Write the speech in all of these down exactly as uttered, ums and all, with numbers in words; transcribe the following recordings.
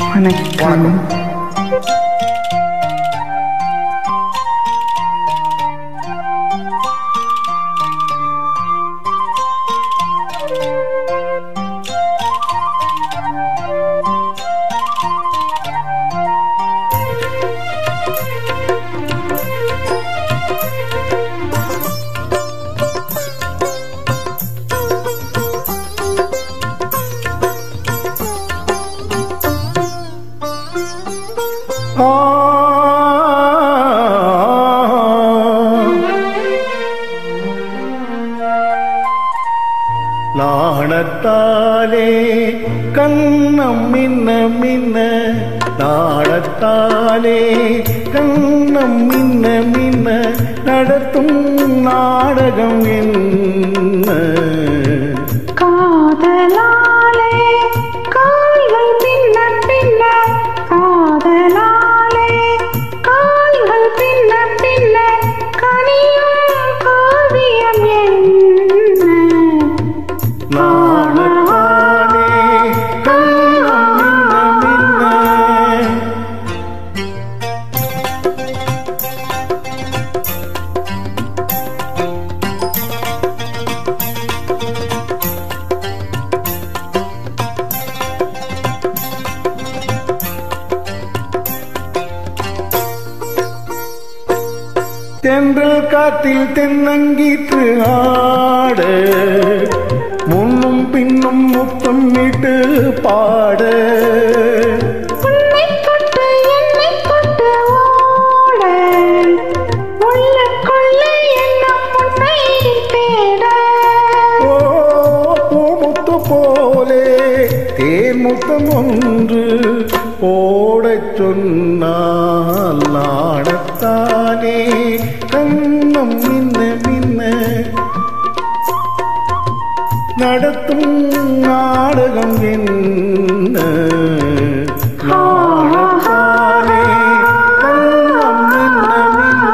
வணக்கம். நாணத்தாலே கண்ணம் மின்ன மின்ன, நாணத்தாலே கண்ணம் மின்ன மின்ன, நடத்தும் நாடகம் என்ன? காதலாலே கால்கள் பின்ன பின்ன, காதலாலே கால்கள் பின்ன பின்ன, கனியும் காவியம் என்ன? நாணத்தாலே கண்ணம் மின்ன மின்ன. தென்றல் காத்தில் தென்னங்கீற்று ஆட, முன்னும் பின்னும் முத்தம் இட்டு பாட, உன்னை தொட்டு என்னை தொட்டு ஓட, உள்ளுக்குள்ள எண்ணம் உன்னை தேட. ஓ பூமுத்து போலே தேன் முத்தம் ஒன்று போடச் சொன்னால், நாடத்தானே கண்ணம் மின்ன மின்ன, நடத்தும் நாடகம் என்ன? நாடத்தானே கண்ணம் மின்ன மின்ன.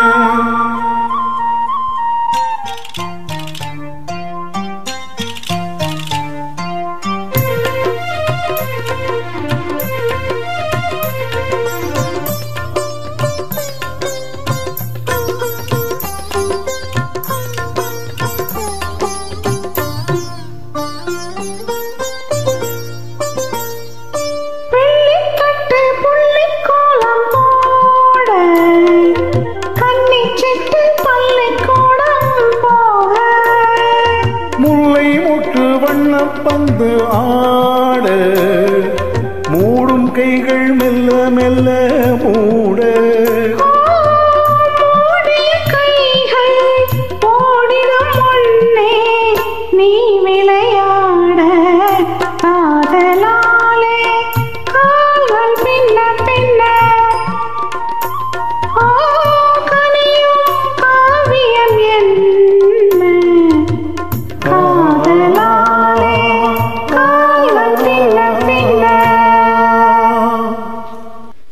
வெள்ளிக்கட்டு புள்ளிக்கோலம் போட, கன்னிச்சிட்டு பள்ளிக்கூடம் போக. முல்லை மொட்டு வண்ணப்பந்து ஆட, மூடும் கைகள் மெல்ல மெல்ல மூட.